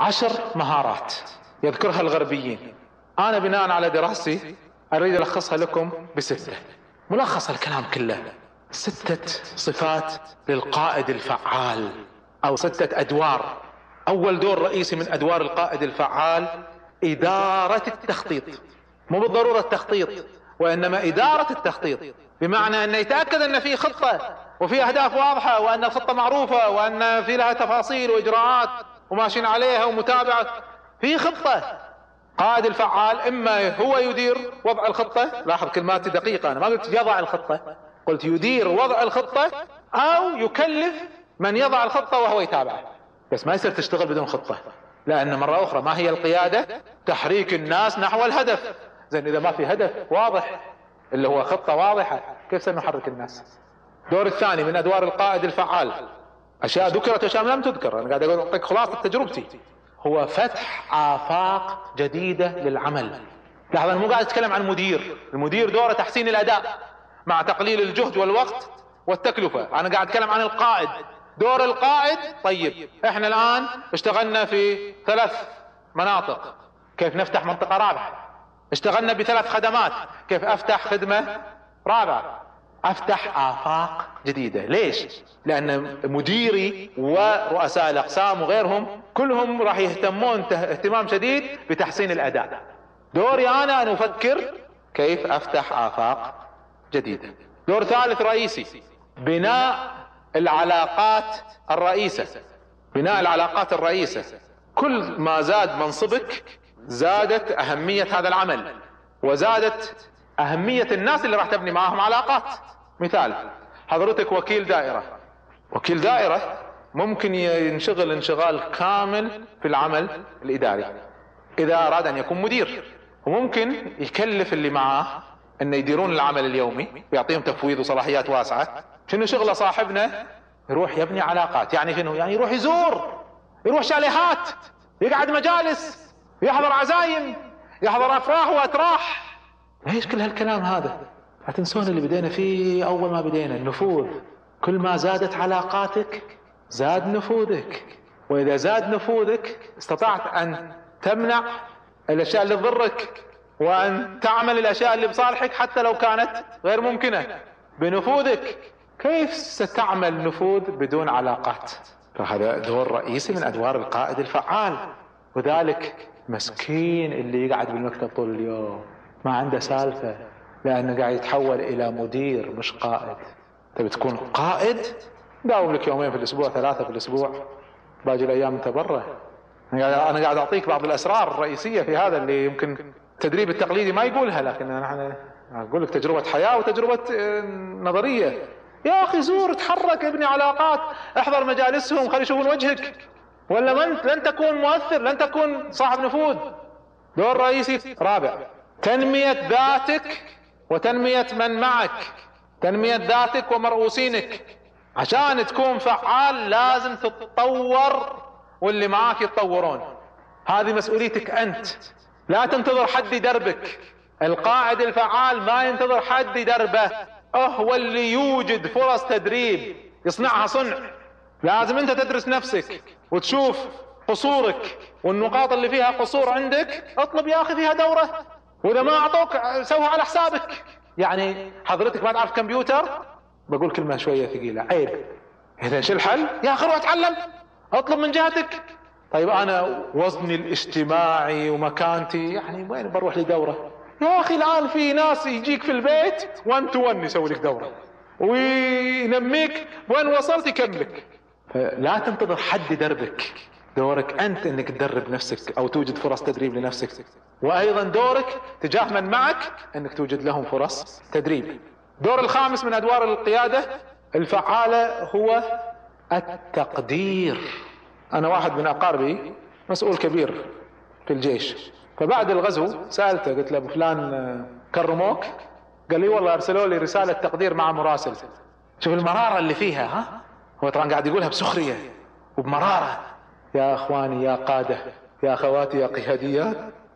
10 مهارات يذكرها الغربيين. أنا بناء على دراستي أريد ألخصها لكم ب6. ملخص الكلام كله 6 صفات للقائد الفعال، أو 6 أدوار. أول دور رئيسي من أدوار القائد الفعال إدارة التخطيط. مو بالضرورة التخطيط، وإنما إدارة التخطيط، بمعنى أن يتأكد أن في خطة وفي أهداف واضحة، وأن الخطة معروفة، وأن في لها تفاصيل وإجراءات وماشيين عليها ومتابعة. في خطة. قائد الفعال إما هو يدير وضع الخطة، لاحظ كلماتي دقيقة، أنا ما قلت يضع الخطة، قلت يدير وضع الخطة، أو يكلف من يضع الخطة وهو يتابعه. بس ما يصير تشتغل بدون خطة، لأن مرة أخرى ما هي القيادة؟ تحريك الناس نحو الهدف. زين، إذا ما في هدف واضح اللي هو خطة واضحة، كيف سنحرك الناس؟ الدور الثاني من أدوار القائد الفعال، أشياء ذكرت وأشياء لم تذكر، أنا قاعد أعطيك خلاصة تجربتي، هو فتح آفاق جديدة للعمل. لاحظ أنا مو قاعد أتكلم عن مدير، المدير دوره تحسين الأداء مع تقليل الجهد والوقت والتكلفة. أنا قاعد أتكلم عن القائد، دور القائد. طيب احنا الآن اشتغلنا في 3 مناطق، كيف نفتح منطقة رابعة؟ اشتغلنا ب3 خدمات، كيف افتح خدمة رابعة؟ افتح آفاق جديدة. ليش؟ لأن مديري ورؤساء الأقسام وغيرهم كلهم راح يهتمون اهتمام شديد بتحسين الأداء. دوري أنا أن أفكر كيف أفتح آفاق جديدة. دور ثالث رئيسي، بناء العلاقات الرئيسة. بناء العلاقات الرئيسة، كل ما زاد منصبك زادت أهمية هذا العمل، وزادت أهمية الناس اللي راح تبني معهم علاقات. مثال، حضرتك وكيل دائرة. وكيل دائرة ممكن ينشغل انشغال كامل في العمل الإداري إذا أراد أن يكون مدير، وممكن يكلف اللي معاه أن يديرون العمل اليومي، ويعطيهم تفويض وصلاحيات واسعة. شنو شغله صاحبنا؟ يروح يبني علاقات. يعني شنو؟ يعني يروح يزور، يروح شاليهات، يقعد مجالس، يحضر عزايم، يحضر أفراح وأتراح. ليش كل هالكلام هذا؟ لا تنسون اللي بدينا فيه أول ما بدينا، النفوذ. كل ما زادت علاقاتك زاد نفوذك، وإذا زاد نفوذك استطعت أن تمنع الأشياء اللي تضرك، وأن تعمل الأشياء اللي بصالحك حتى لو كانت غير ممكنة بنفوذك. كيف ستعمل نفوذ بدون علاقات؟ فهذا دور رئيسي من أدوار القائد الفعال. وذلك مسكين اللي يقعد بالمكتب طول اليوم ما عنده سالفة، لأنه قاعد يتحول إلى مدير مش قائد. تبي تكون قائد؟ داوم لك 2 في الأسبوع، 3 في الأسبوع، باقي الأيام أنت برا. أنا قاعد أعطيك بعض الأسرار الرئيسية في هذا اللي يمكن التدريب التقليدي ما يقولها، لكن أنا أقول لك تجربة حياة وتجربة نظرية. يا أخي زور، تحرك، ابني علاقات، احضر مجالسهم، خلي يشوفون وجهك، ولا لن تكون مؤثر، لن تكون صاحب نفوذ. دور رئيسي رابع، تنمية ذاتك وتنمية من معك. تنمية ذاتك ومرؤوسينك. عشان تكون فعال لازم تتطور واللي معاك يتطورون. هذه مسؤوليتك أنت، لا تنتظر حد يدربك. القائد الفعال ما ينتظر حد يدربه، هو اللي يوجد فرص تدريب يصنعها صنع. لازم انت تدرس نفسك وتشوف قصورك والنقاط اللي فيها قصور عندك، اطلب يا اخي فيها دورة، واذا ما اعطوك سوها على حسابك. يعني حضرتك ما تعرف كمبيوتر، بقول كلمة شوية ثقيلة، عيب. اذا شو الحل؟ يا اخي روح اتعلم، اطلب من جهتك. طيب انا وزني الاجتماعي ومكانتي، يعني وين بروح لي دورة؟ يا اخي الان في ناس يجيك في البيت 1 to 1 يسوي لك دورة وينميك، وين وصلت يكملك. فلا تنتظر حد يدربك، دورك انت انك تدرب نفسك او توجد فرص تدريب لنفسك، وايضا دورك تجاه من معك انك توجد لهم فرص تدريب. دور الخامس من ادوار القيادة الفعالة هو التقدير. انا واحد من اقاربي مسؤول كبير في الجيش، فبعد الغزو سألته، قلت له ابو فلان كرموك؟ قال لي والله ارسلوا لي رسالة تقدير مع مراسل. شوف المرارة اللي فيها، ها؟ هو طبعا قاعد يقولها بسخرية وبمرارة. يا اخواني يا قادة، يا اخواتي يا قياديات،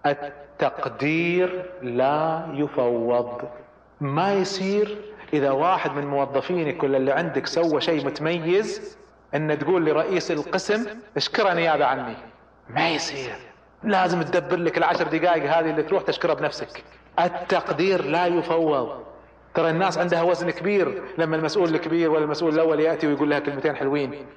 التقدير لا يفوض. ما يصير اذا واحد من موظفينك ولا اللي عندك سوى شيء متميز ان تقول لرئيس القسم اشكره نيابة عني. ما يصير، لازم تدبر لك العشر دقائق هذه اللي تروح تشكرها بنفسك. التقدير لا يفوض. ترى الناس عندها وزن كبير لما المسؤول الكبير ولا المسؤول الاول ياتي ويقول لها كلمتين حلوين،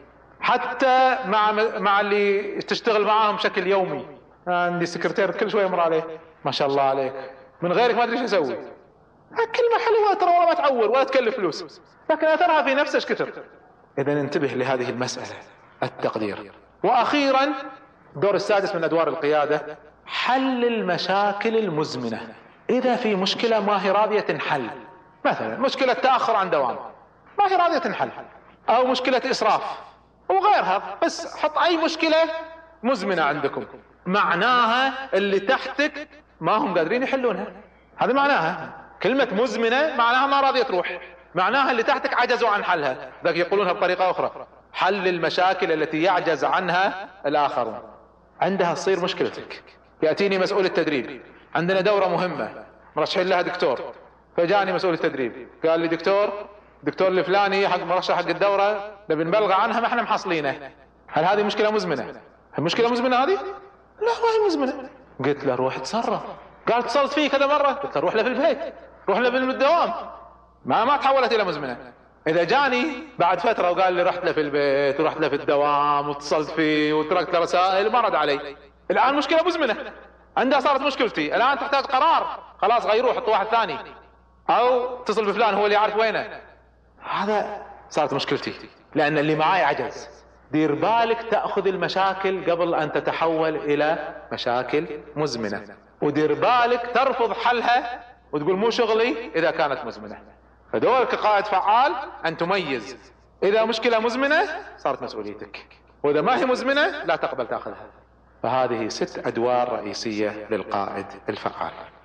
حتى مع اللي تشتغل معاهم بشكل يومي. عندي سكرتير كل شويه يمر عليه، ما شاء الله عليك، من غيرك ما ادري ايش اسوي. كلمه حلوه ترى ولا ما تعور ولا تكلف فلوس، لكن اثرها في نفسه ايش كثر. اذا انتبه لهذه المساله، التقدير. واخيرا الدور السادس من ادوار القياده، حل المشاكل المزمنه. اذا في مشكله ما هي راضيه تنحل، مثلا مشكله تاخر عن دوام ما هي راضيه تنحل، او مشكله اسراف وغيرها، بس حط اي مشكله مزمنه عندكم، معناها اللي تحتك ما هم قادرين يحلونها. هذا معناها كلمه مزمنه، معناها ما راضيه تروح، معناها اللي تحتك عجزوا عن حلها. ذاك يقولونها بطريقه اخرى، حل المشاكل التي يعجز عنها الاخرون. عندها تصير مشكلتك. ياتيني مسؤول التدريب، عندنا دوره مهمه مرشحين لها دكتور، فجاني مسؤول التدريب قال لي دكتور الفلاني حق مرشح حق الدوره نبي نبلغ عنها ما احنا محصلينه. هل هذه مشكله مزمنه؟ المشكله مزمنه هذه؟ لا ما هي مزمنه. قلت له روح اتصرف. قال اتصلت فيه كذا مره. قلت له روح له في البيت، روح له في الدوام. ما تحولت الى مزمنه. اذا جاني بعد فتره وقال لي رحت له في البيت ورحت له في الدوام واتصلت فيه وتركت له رسائل ما رد علي، الان مشكله مزمنه، عندها صارت مشكلتي، الان تحتاج قرار، خلاص غيروه حط واحد ثاني، او اتصل بفلان هو اللي يعرف وينه. هذا صارت مشكلتي، لان اللي معاي عجز. دير بالك تاخذ المشاكل قبل ان تتحول الى مشاكل مزمنه، ودير بالك ترفض حلها وتقول مو شغلي اذا كانت مزمنه. فدورك كقائد فعال ان تميز، اذا مشكله مزمنه صارت مسؤوليتك، واذا ما هي مزمنه لا تقبل تاخذها. فهذه 6 ادوار رئيسيه للقائد الفعال.